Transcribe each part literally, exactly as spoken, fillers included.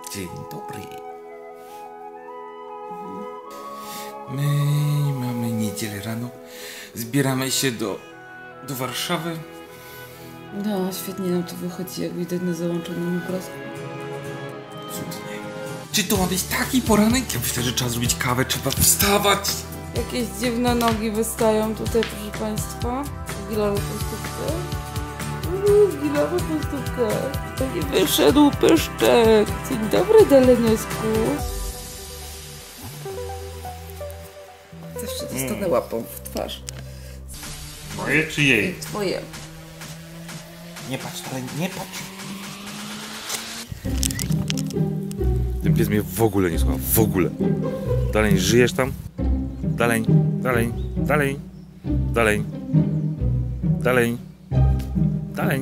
Dzień dobry. My mamy niedzielę rano. Zbieramy się do, do Warszawy. No, świetnie nam to wychodzi, jak widać na załączonym obrazku. Cudnie. Czy to ma być taki poranek? Ja myślę, że trzeba zrobić kawę, trzeba wstawać. Jakieś dziwne nogi wystają tutaj, proszę państwa. Gilawa postówkę. Uuu, gilawa postówkę. Nie wyszedł pyszczek. Dzień dobry, Deleniosku. Zawsze dostanę mm. łapą w twarz. Twoje czy jej? Twoje. Nie patrz, ale nie patrz. Ten pies mnie w ogóle nie słucha, w ogóle. Dalej, żyjesz tam? Dalej, dalej, dalej, dalej, dalej, dalej.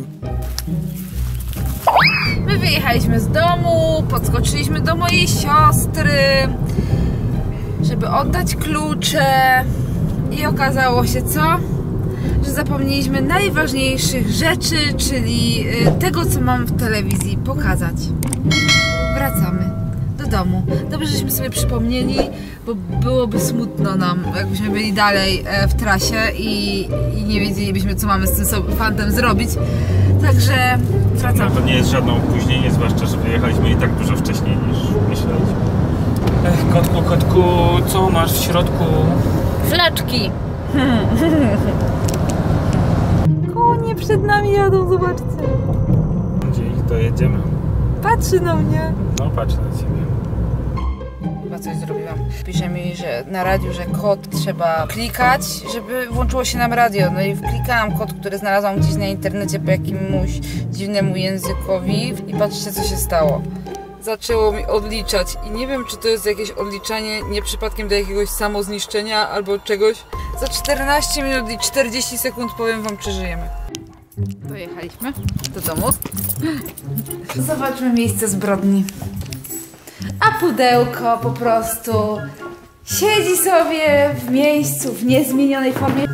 My wyjechaliśmy z domu, podskoczyliśmy do mojej siostry, żeby oddać klucze i okazało się co? Że zapomnieliśmy najważniejszych rzeczy, czyli tego, co mam w telewizji pokazać. Wracamy do domu. Dobrze, żeśmy sobie przypomnieli, bo byłoby smutno nam, jakbyśmy byli dalej w trasie i, i nie wiedzielibyśmy, co mamy z tym fantem zrobić. Także wracamy. No to nie jest żadne opóźnienie, zwłaszcza, że wyjechaliśmy i tak dużo wcześniej niż myśleliśmy. Ech, kotku, kotku, co masz w środku? Flaczki. Konie przed nami jadą, zobaczcie. Gdzie ich dojedziemy? Patrzy na mnie. No, patrz na ciebie. Chyba coś zrobiłam. Pisze mi, że na radiu, że kod trzeba klikać, żeby włączyło się nam radio. No i wklikałam kod, który znalazłam gdzieś na internecie po jakimś dziwnemu językowi i patrzcie, co się stało. Zaczęło mi odliczać i nie wiem, czy to jest jakieś odliczanie nie przypadkiem do jakiegoś samozniszczenia albo czegoś. Za czternaście minut i czterdzieści sekund powiem wam, czy żyjemy. Dojechaliśmy do domu. Zobaczmy miejsce zbrodni. A pudełko po prostu siedzi sobie w miejscu w niezmienionej formie.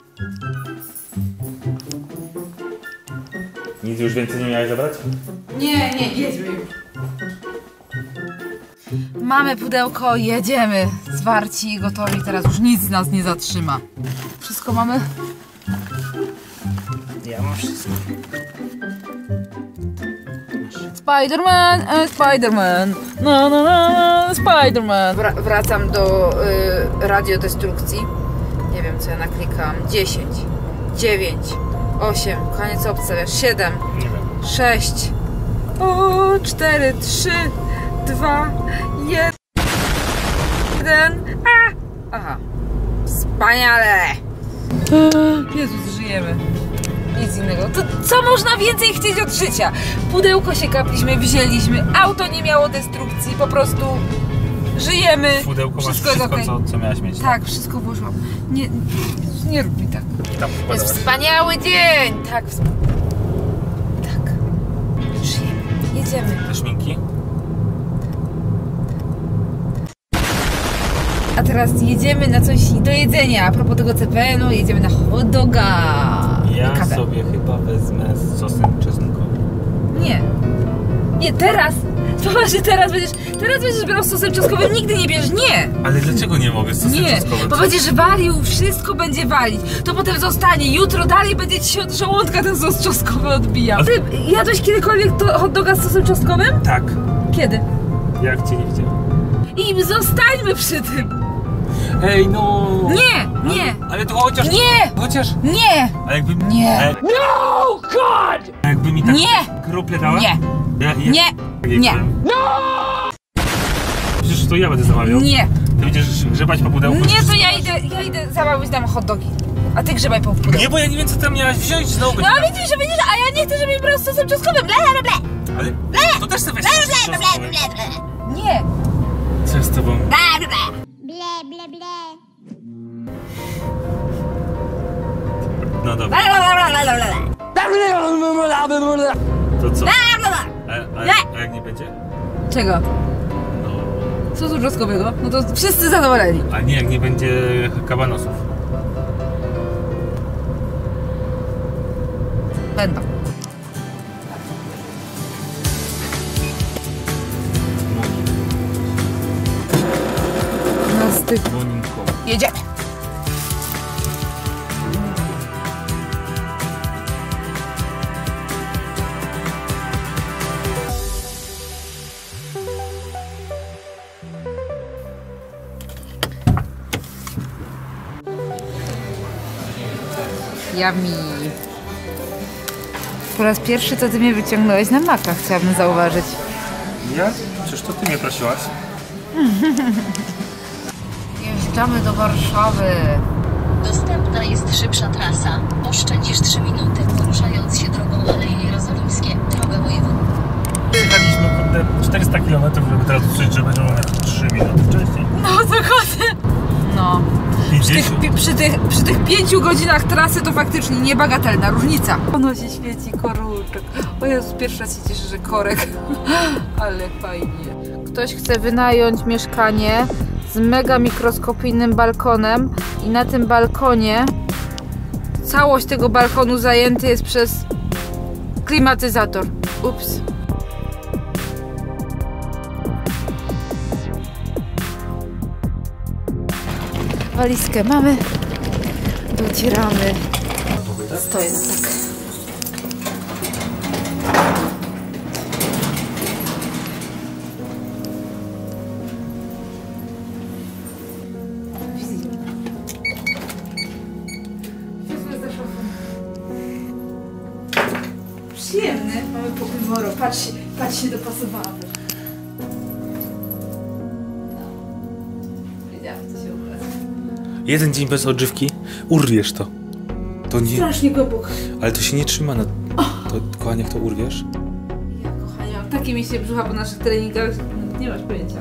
Nic już więcej nie miałeś zabrać? Nie, nie, jedźmy już. Mamy pudełko, jedziemy. Zwarci i gotowi, teraz już nic nas nie zatrzyma. Wszystko mamy? Ja mam wszystko. Spiderman, e, Spiderman, no, no, no, Spiderman. Wra wracam do y, radiodestrukcji. Nie wiem, co ja naklikałam. dziesięć, dziewięć, osiem, koniec obstawiasz, siedem, Nie wiem. sześć, o, cztery, trzy, dwa, jeden. A! Aha. Wspaniale! Jezus, żyjemy. Nic innego. To co można więcej chcieć od życia? Pudełko się kapliśmy, wzięliśmy, auto nie miało destrukcji, po prostu żyjemy. Pudełko wszystko masz wszystko, jest okay. co, co miałaś mieć. Tak, wszystko włożyłam. Nie, nie rób mi tak. Tam jest wspaniały dzień! Tak, tak. Żyjemy. Jedziemy. Te szminki? A teraz jedziemy na coś do jedzenia. A propos tego C P N-u, jedziemy na hot doga. Ja sobie chyba wezmę z sosem czosnkowym. Nie. Nie, teraz. Poważnie, teraz będziesz, teraz będziesz brał z sosem czosnkowym, nigdy nie bierzesz. Nie. Ale dlaczego nie mogę z sosem nie, czosnkowym? Nie, bo będziesz walił, wszystko będzie walić. To potem zostanie. Jutro dalej będzie ci się od żołądka ten sos czosnkowy odbijał. Ty jadłeś kiedykolwiek to hot doga z sosem czosnkowym? Tak. Kiedy? Jak cię nie widziałem. I zostańmy przy tym. Hej, no! Nie, nie! Ale, ale to chociaż... Nie! Chociaż... Nie! A jakby... Nie! Ale, No, God! A jakby mi tak... Nie! Krople dała? Nie! Ja, ja, nie! nie! Nie! No! Przecież to ja będę zamawiał. Nie! Ty będziesz grzebać po pudełku? Nie, to ja idę, ja idę zamawiać tam hot dogi. A ty grzebaj po pudełku. Nie, bo ja nie wiem, co tam miałaś wziąć znowu. No a widzisz, że będziesz... A ja nie chcę, żeby mi brał z sosem czosnkowym. Ble, ble, ble! Ale... Ble! To też sobie weź ble, ble, ble, ble, ble. Nie! Co jest z tobą? Ble, ble! Ble, ble, ble. No dobra. To co? A, a, a jak nie będzie? Czego? No... Sosu czosnkowego? No to wszyscy zadowoleni. A nie, jak nie będzie kabanosów. Będą. złotych. Jedziemy. Yummy. Po raz pierwszy to ty mnie wyciągnąłeś na maka, chciałabym zauważyć. Ja? Przecież to ty mnie prosiłaś. Jeżdżamy do Warszawy. Dostępna jest szybsza trasa. Oszczędzisz trzy minuty, poruszając się drogą Aleje Jerozolimskie, droga wojewódzka. Jechaliśmy kurde czterysta kilometrów, żeby teraz usłyszeć, że będziemy jechać trzy minuty wcześniej. No dokładnie. No. Przy tych, przy, tych, przy tych pięciu godzinach trasy to faktycznie niebagatelna różnica. Ono się świeci koryczek. O Jezu, pierwszy raz się cieszę, że korek. Ale fajnie. Ktoś chce wynająć mieszkanie z mega mikroskopijnym balkonem i na tym balkonie całość tego balkonu zajęty jest przez klimatyzator. Ups. Walizkę mamy, docieramy, stoję na tak. Przyjemny, mamy pokój moro, patrz, patrz się dopasowałam. Jeden dzień bez odżywki, urwiesz to. To nie... Strasznie głęboko. Ale to się nie trzyma na... To, kochanie, jak to urwiesz? Ja kochanie, mam takie mięśnie brzucha po naszych treningach, nie masz pojęcia.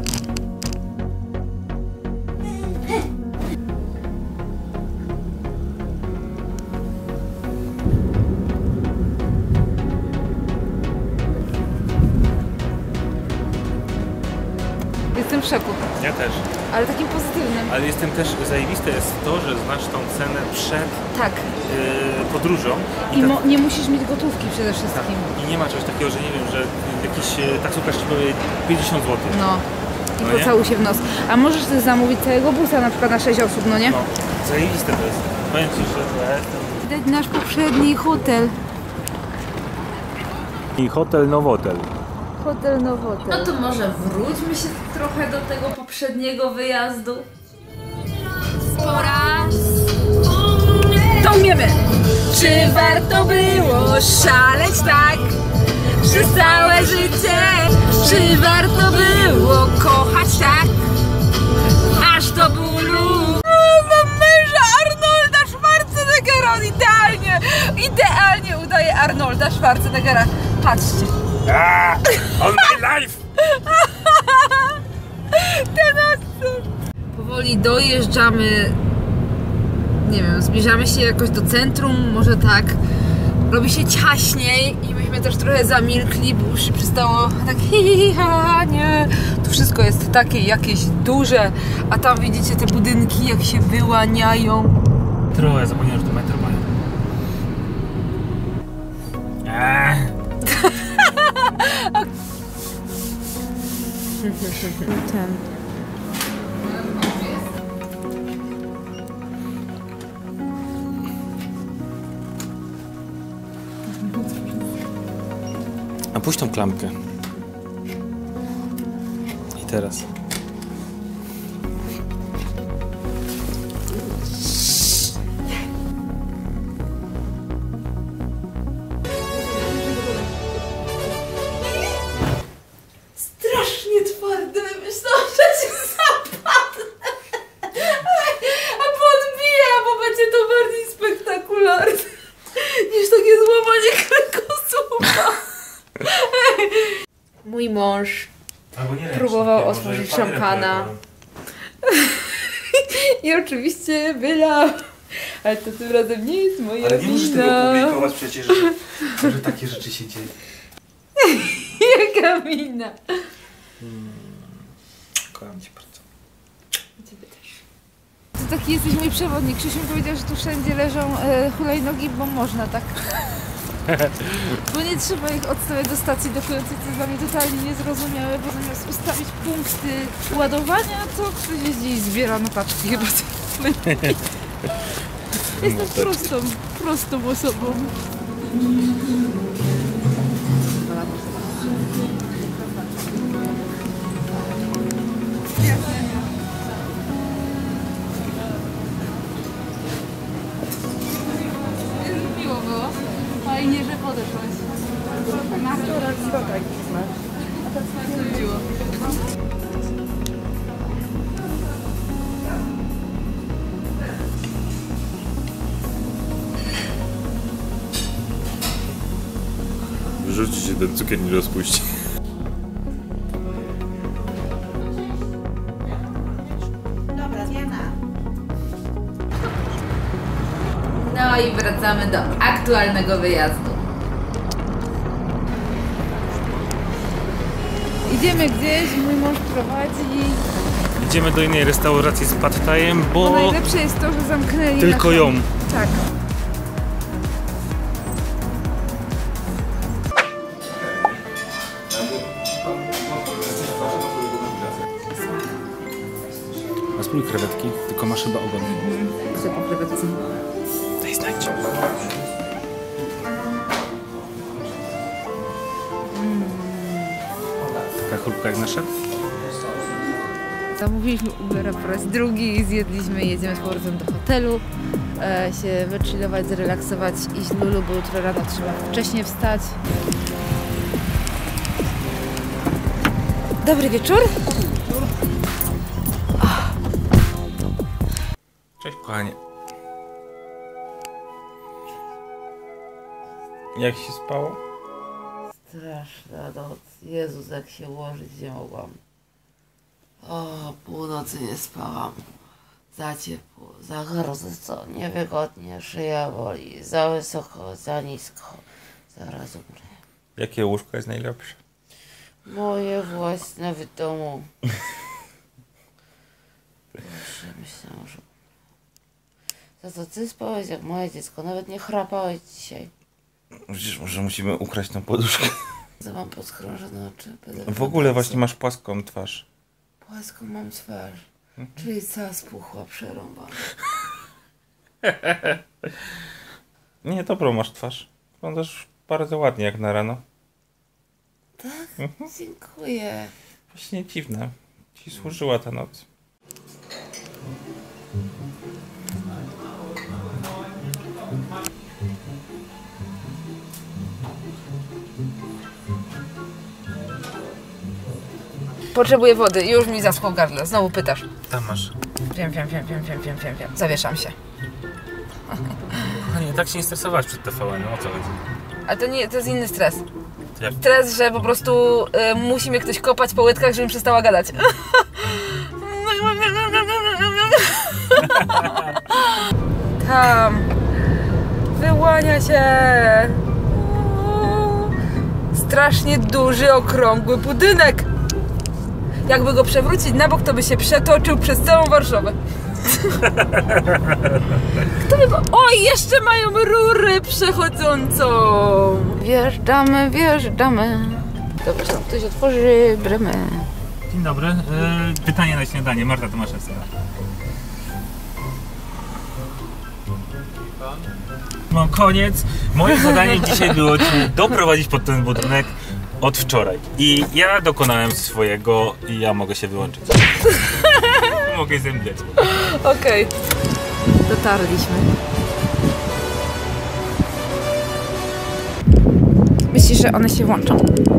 Jestem w szoku. Ja też. Ale takim pozytywnym. Ale jestem też, zajebiste jest to, że znasz tą cenę przed Tak. yy, podróżą. I ta... mo nie musisz mieć gotówki przede wszystkim. Tak. I nie ma czegoś takiego, że nie wiem, że jakiś yy, taksówkarz ci powie pięćdziesiąt złotych. No. I No pocałuj się w nos. A możesz też zamówić całego busa, na przykład na sześć osób, no nie? No. Zajebiste to jest. Powiem ci, że to jest... Widać nasz poprzedni hotel. I hotel Nowotel. Hotel Nowotel. No to może wróćmy się trochę do tego poprzedniego wyjazdu. Pora. To umiemy! Czy warto było szaleć tak przez całe życie? Czy warto było kochać tak aż do bólu? Mam męża Arnolda Schwarzeneggera, on idealnie, idealnie udaje Arnolda Schwarzeneggera. Patrzcie. Ah, on my life! Ten akcent. Powoli dojeżdżamy, nie wiem, zbliżamy się jakoś do centrum, może tak. Robi się ciaśniej i myśmy też trochę zamilkli, bo już się przestało tak hi, ha, nie. Tu wszystko jest takie jakieś duże, a tam widzicie te budynki jak się wyłaniają. Trochę, zapomniałem, że to metr mają. Ah. Ten. A puść tą klamkę. I teraz. Strasznie twarde, myślałam, że się zapadnę. A podbiję, bo będzie to bardziej spektakularne niż takie złamanie kręgosłupa. Mój mąż próbował otworzyć szampana. I oczywiście wylał. Ale to tym razem nie jest moja Ale nie możesz tego wina. publikować przecież, że, że takie rzeczy się dzieje. Jaka wina. Hmm. Kocham cię bardzo. Ciebie też. To taki jesteś mój przewodnik. Krzysiu mi powiedział, że tu wszędzie leżą e, hulajnogi, bo można tak. Bo nie trzeba ich odstawiać do stacji do końca, co jest dla mnie totalnie niezrozumiałe, bo zamiast ustawić punkty ładowania, to ktoś jeździ i zbiera notaczki chyba. Jestem prostą, prostą osobą. Miło było. Fajnie, że podeszłaś. Na wczoraj tak. A to co chodziło? Wyrzućcie się, ten cukier nie rozpuści. Dobra, zmiana. No i wracamy do aktualnego wyjazdu. Idziemy gdzieś, mój mąż prowadzi. Idziemy do innej restauracji z pad thaiem, bo... Bo najlepsze jest to, że zamknęli Tylko naszą... ją. Tak. A spróbuj krewetki, tylko masz chyba ogon. Chcę po krewetce. Daj znajdź. Taka chrupka jak nasza? Zamówiliśmy Ubera po raz drugi i zjedliśmy i jedziemy z powrotem do hotelu. E, się wychillować, zrelaksować, iść Lulu, bo jutro rano trzeba wcześniej wstać. Dobry wieczór. Cześć kochanie. Jak się spało? Straszna noc. Jezus, jak się ułożyć nie mogłam. O, północy nie spałam. Za ciepło, za gorąco, niewygodnie, szyja boli, za wysoko, za nisko. Zaraz umrę. Jakie łóżko jest najlepsze? Moje własne w domu. Boże, myślałam, że... Za to ty spałeś jak moje dziecko, nawet nie chrapałeś dzisiaj. Widzisz, może musimy ukraść tą poduszkę. Za mam podkrążone oczy. Będę W ogóle właśnie masz płaską twarz. Płaską mam twarz. Czyli cała spuchła, przerąbana. Nie, dobrą masz twarz. Wyglądasz bardzo ładnie jak na rano. Tak? Mhm. Dziękuję. Właśnie dziwne. Ci służyła ta noc. Potrzebuję wody. Już mi zaschło gardle. Znowu pytasz. Tam masz. Wiem, wiem, wiem, wiem, wiem, wiem, wiem, wiem. Zawieszam się. Kochanie, tak się nie stresowałaś przed T V N, o co chodzi? Ale to nie, to jest inny stres. To jak... Stres, że po prostu y, musi mnie ktoś kopać po łydkach, żebym przestała gadać. Tam. Wyłania się. Strasznie duży, okrągły budynek. Jakby go przewrócić na bok, to by się przetoczył przez całą Warszawę. Kto by... Oj, jeszcze mają rurę przechodzącą. Wjeżdżamy, wjeżdżamy. Dobrze, tam ktoś otworzy bramę. Dzień dobry. Yy, pytanie na śniadanie. Marta Tomaszewska. No koniec. Moim zadaniem dzisiaj było Cię doprowadzić pod ten budynek od wczoraj. I ja dokonałem swojego i ja mogę się wyłączyć. Mogę zemdleć. Okej. Okay. Dotarliśmy. Myślisz, że one się włączą?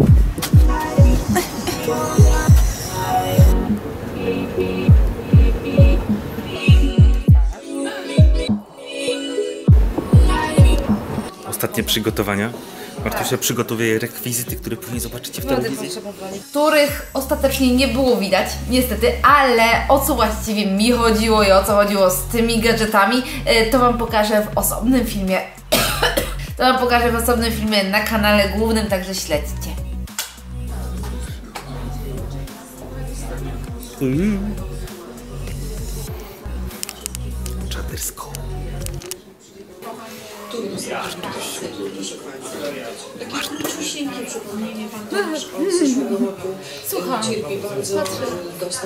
Ostatnie przygotowania. Martusia przygotowuje rekwizyty, które później zobaczycie w telewizji. Których ostatecznie nie było widać, niestety, ale o co właściwie mi chodziło i o co chodziło z tymi gadżetami, to Wam pokażę w osobnym filmie. To Wam pokażę w osobnym filmie na kanale głównym, także śledźcie. Czadersko. Takie króciusieńkie przypomnienie pan też od zeszłego roku. Słucham. Cierpi bardzo, dostał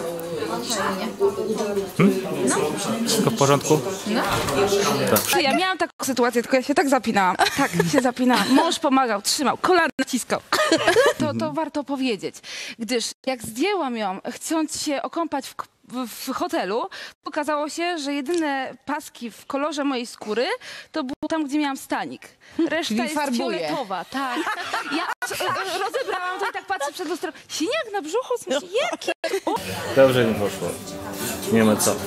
Hmm? Wszystko w porządku? No. Tak. Ja miałam taką sytuację, tylko ja się tak zapinałam. Tak, się zapinałam. Mąż pomagał, trzymał, kolana naciskał. To, to warto powiedzieć, gdyż jak zdjęłam ją, chcąc się okąpać w, w, w hotelu, okazało się, że jedyne paski w kolorze mojej skóry to było tam, gdzie miałam stanik. Reszta Czyli jest farbuje. fioletowa, tak. Ja e, rozebrałam to i tak patrzę przed lustrem. Siniak na brzuchu? Myślę, jaki? Dobrze mi poszło. Nie ma co.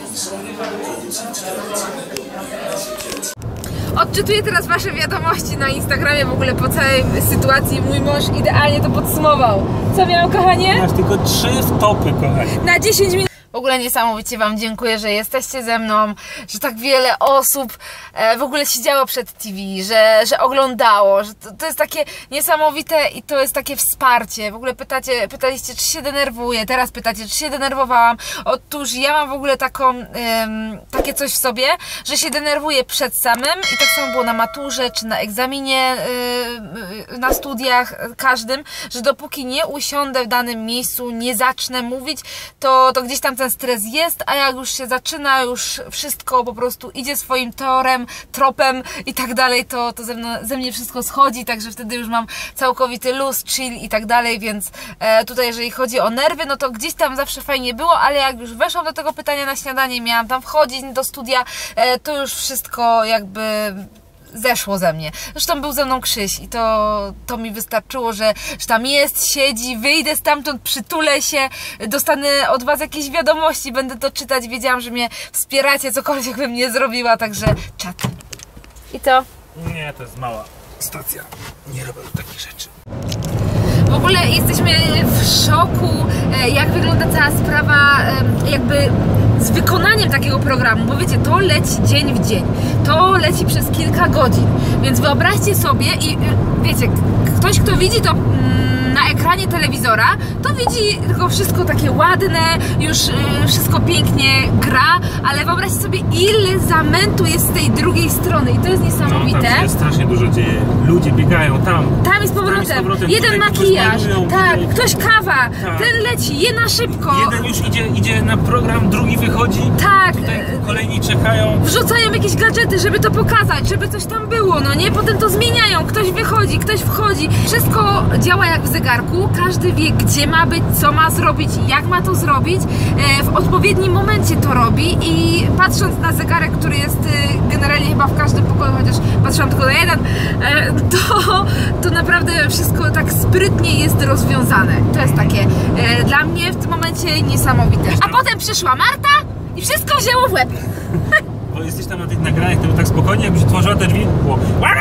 Odczytuję teraz wasze wiadomości na Instagramie w ogóle po całej sytuacji. Mój mąż idealnie to podsumował. Co miał, kochanie? Masz tylko trzy wtopy, kochanie. Na dziesięć minut. W ogóle niesamowicie wam dziękuję, że jesteście ze mną, że tak wiele osób e, w ogóle siedziało przed T V, że, że oglądało, że to, to jest takie niesamowite i to jest takie wsparcie. W ogóle pytacie, pytaliście, czy się denerwuję, teraz pytacie, czy się denerwowałam. Otóż ja mam w ogóle taką, ym, takie coś w sobie, że się denerwuję przed samym i tak samo było na maturze, czy na egzaminie, yy, na studiach, każdym, że dopóki nie usiądę w danym miejscu, nie zacznę mówić, to, to gdzieś tam ten stres jest, a jak już się zaczyna, już wszystko po prostu idzie swoim torem, tropem i tak dalej, to, to ze, mną, ze mnie wszystko schodzi, także wtedy już mam całkowity luz, chill i tak dalej, więc e, tutaj jeżeli chodzi o nerwy, no to gdzieś tam zawsze fajnie było, ale jak już weszłam do tego pytania na śniadanie, miałam tam wchodzić do studia, e, to już wszystko jakby zeszło ze mnie. Zresztą był ze mną Krzyś i to, to mi wystarczyło, że, że tam jest, siedzi, wyjdę stamtąd, przytulę się, dostanę od was jakieś wiadomości, będę to czytać, wiedziałam, że mnie wspieracie, cokolwiek bym nie zrobiła, także czat. I to? Nie, to jest mała stacja. Nie robię takich rzeczy. W ogóle jesteśmy w szoku, jak wygląda cała sprawa jakby z wykonaniem takiego programu, bo wiecie, to leci dzień w dzień, to leci przez kilka godzin, więc wyobraźcie sobie i wiecie, ktoś kto widzi to na ekranie telewizora, to widzi tylko wszystko takie ładne, już wszystko pięknie gra, ale wyobraźcie sobie, ile zamętu jest z tej drugiej strony i to jest niesamowite. No, tam się strasznie dużo dzieje. Ludzie biegają tam. Tam jest powrotem. Tam jest powrotem. Jeden Tutaj makijaż, malują, tak, tutaj... ktoś kawa, tak. Ten leci, je na szybko. Jeden już idzie, idzie na program, drugi wychodzi. Tak. Tutaj kolejni czekają. Wrzucają jakieś gadżety, żeby to pokazać, żeby coś tam było, no nie? Potem to zmieniają, ktoś wychodzi, ktoś wchodzi. Wszystko działa jak w zegarku, każdy wie, gdzie ma być, co ma zrobić, jak ma to zrobić. W odpowiednim momencie to robi i patrząc na zegarek, który jest generalnie chyba w każdym pokoju, chociaż patrzyłam tylko na jeden, to, to naprawdę wszystko tak sprytnie jest rozwiązane. To jest takie dla mnie w tym momencie niesamowite. A potem przyszła Marta i wszystko wzięło w łeb. Bo jesteś tam na tych nagraniach, to tak spokojnie, jakbyś otworzyła te drzwi, było...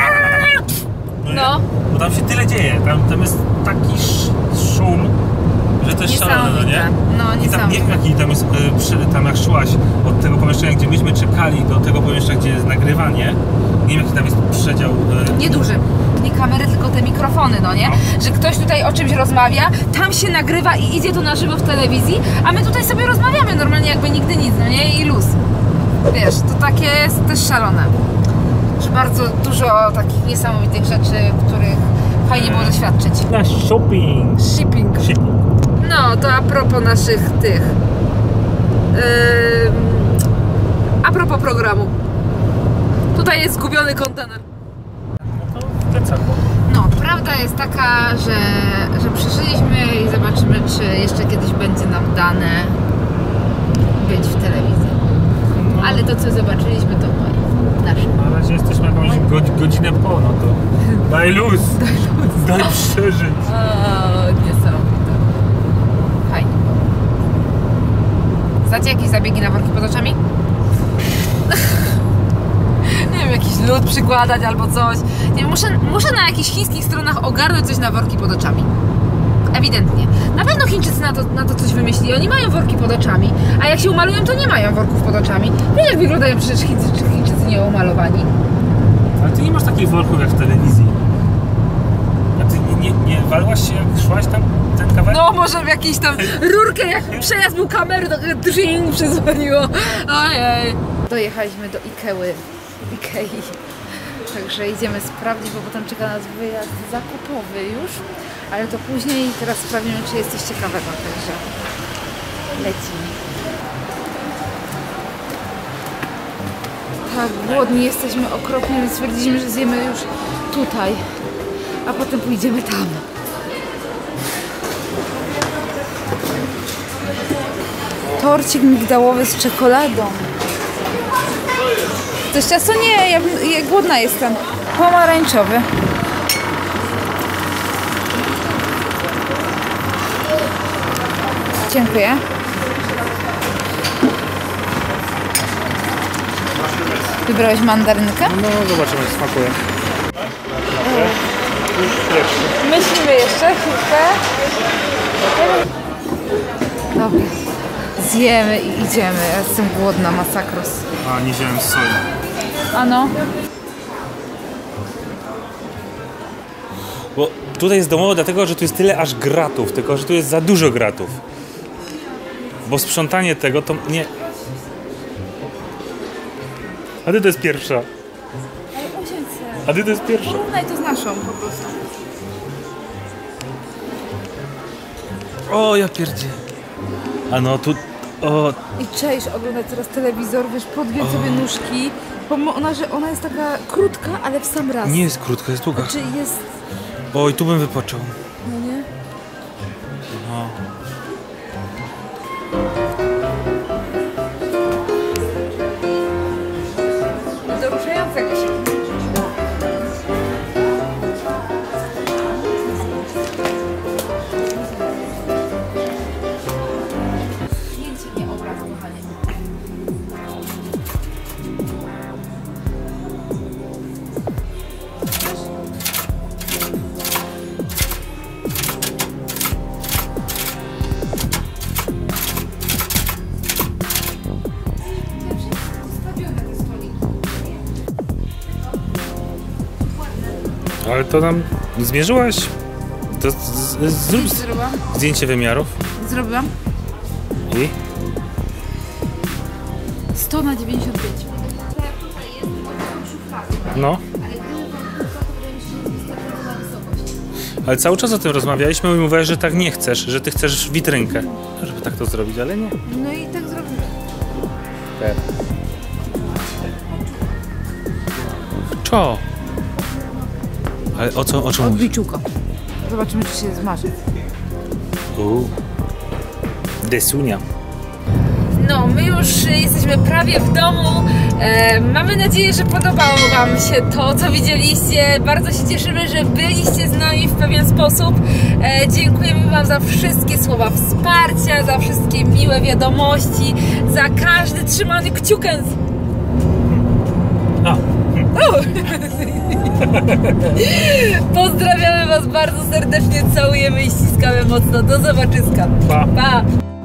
No, no. Bo tam się tyle dzieje, tam, tam jest taki sz szum, że to jest szalone, no nie? No, I tam nie wiem jaki tam jest, y, przy, tam jak szłaś od tego pomieszczenia, gdzie myśmy czekali, do tego pomieszczenia, gdzie jest nagrywanie, nie wiem jaki tam jest przedział. Y... Nieduży. Nie kamery, tylko te mikrofony, no nie? No. Że ktoś tutaj o czymś rozmawia, tam się nagrywa i idzie to na żywo w telewizji, a my tutaj sobie rozmawiamy normalnie jakby nigdy nic, no nie? I luz. Wiesz, to takie jest też szalone. Że bardzo dużo takich niesamowitych rzeczy, których fajnie było doświadczyć. Na shopping. Shipping. Shipping. No, to a propos naszych tych... Yy, a propos programu. Tutaj jest zgubiony kontener. No to w plecaku. No, prawda jest taka, że, że przeżyliśmy i zobaczymy, czy jeszcze kiedyś będzie nam dane być w telewizji. No. Ale to, co zobaczyliśmy, to nasze. Na razie jesteśmy jakąś godz godzinę po, no to daj luz, daj, luz. Daj przeżyć. O, niesamowite. Fajnie. Znacie jakieś zabiegi na worki pod oczami? Nie wiem, jakiś lód przykładać albo coś. Nie wiem, muszę, muszę na jakichś chińskich stronach ogarnąć coś na worki pod oczami. Ewidentnie. Na pewno Chińczycy na to, na to coś wymyślili. Oni mają worki pod oczami, a jak się umalują, to nie mają worków pod oczami. Wiesz, jak wyglądają przecież Chińczycy, Chińczycy nie umalowani. Ale ty nie masz takich worków jak w telewizji. A ty nie, nie, nie walłaś się, jak szłaś tam ten kawałek? No, może w jakiejś tam rurkę, jak przejazd był kamery, to drzing przyzwoniło. Ojej. Dojechaliśmy do Ikeły. Ikei. Także idziemy sprawdzić, bo potem czeka nas wyjazd zakupowy już. Ale to później, teraz sprawdzimy, czy jest coś ciekawego, także lecimy. Tak, głodni jesteśmy okropnie, więc stwierdziliśmy, że zjemy już tutaj, a potem pójdziemy tam. Torcik migdałowy z czekoladą. Coś czasu nie, ja, ja głodna jestem. Pomarańczowy. Dziękuję. Wybrałeś mandarynkę? No zobaczymy, jak smakuje. Myślimy jeszcze chwilkę. Dobra. Zjemy i idziemy. Ja jestem głodna, masakros. A, nie wziąłem z soli. Ano. Bo tutaj jest domowo dlatego, że tu jest tyle aż gratów, tylko że tu jest za dużo gratów. Bo sprzątanie tego to nie... A ty to jest pierwsza. Ale usiądź se. A ty to jest pierwsza. Porównaj to z naszą po prostu. O, ja pierdzie. A no tu... O, I cześć, oglądać teraz telewizor, wiesz, podgiąć sobie nóżki. Pomimo ona, że ona jest taka krótka, ale w sam raz. nie jest krótka, jest długa. Czy jest... Oj, tu bym wypoczął. No nie? No. No to ruszające jakieś. Zdjęcie, nie obraz, kochanie. Ale to nam zmierzyłaś? To z, z, zrób z, Zrobiłam? zdjęcie wymiarów. Zrobiłam. I? sto na dziewięćdziesiąt pięć. No. Ale cały czas o tym rozmawialiśmy i mówiłaś, że tak nie chcesz, że ty chcesz witrynkę. Żeby tak to zrobić, ale nie. No i tak zrobimy. Tak. Czo? Ale o co, o czym Od mówisz? biczuka. Zobaczymy, czy się zmarzy. Uuu. Desunia. No, my już jesteśmy prawie w domu. E, mamy nadzieję, że podobało Wam się to, co widzieliście. Bardzo się cieszymy, że byliście z nami w pewien sposób. E, dziękujemy Wam za wszystkie słowa wsparcia, za wszystkie miłe wiadomości, za każdy trzymany kciukę. A. Pozdrawiamy Was bardzo serdecznie, całujemy i ściskamy mocno. Do zobaczyska. Pa. Pa.